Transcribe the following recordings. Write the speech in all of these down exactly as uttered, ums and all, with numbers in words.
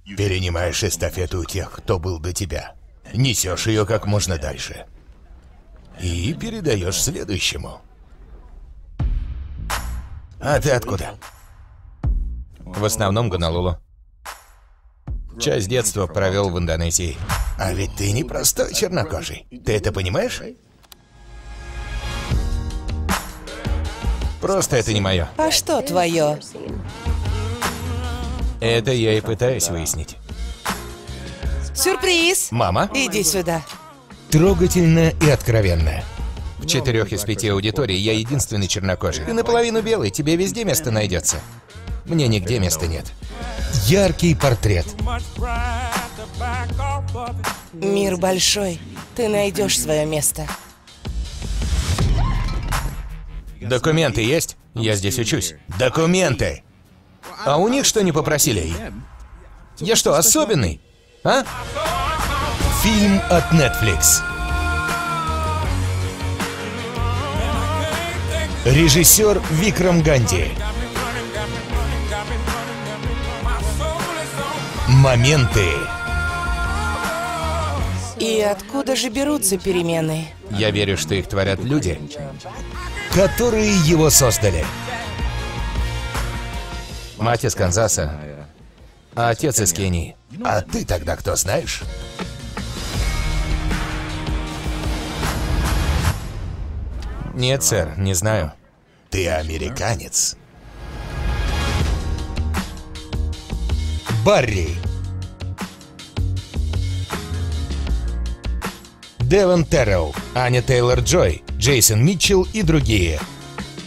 Перенимаешь эстафету у тех, кто был до тебя. Несешь ее как можно дальше. И передаешь следующему. А ты откуда? В основном Гонолулу. Часть детства провел в Индонезии. А ведь ты не простой чернокожий. Ты это понимаешь? Просто это не мое. А что твое? Это я и пытаюсь выяснить. Сюрприз! Мама? Иди сюда. Трогательно и откровенно. В четырех из пяти аудиторий я единственный чернокожий. Ты наполовину белый, тебе везде место найдется. Мне нигде места нет. Яркий портрет. Мир большой. Ты найдешь свое место. Документы есть? Я здесь учусь. Документы. А у них что не попросили? Я что, особенный? А? Фильм от Netflix. Режиссер Викрам Ганди. Моменты. И откуда же берутся перемены? Я верю, что их творят люди. Которые его создали. Мать из Канзаса, а отец из Кении. А ты тогда кто знаешь? Нет, сэр, не знаю. Ты американец. Барри. Девон Террелл, Аня Тейлор-Джой, Джейсон Митчелл и другие.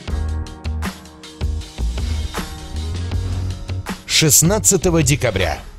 шестнадцатого декабря.